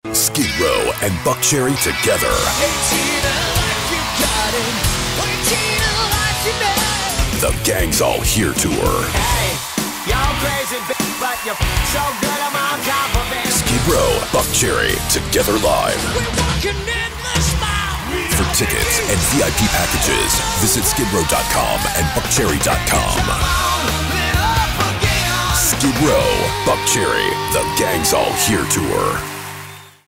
Skid Row and Buckcherry together. The Gang's All Here tour. Hey, y'all crazy, but you're so good, I'm on top of it. Skid Row, Buckcherry, together live. We're walking in the smile. For tickets and VIP packages, visit skidrow.com and buckcherry.com. Skid Row, Buckcherry, The Gang's All Here tour.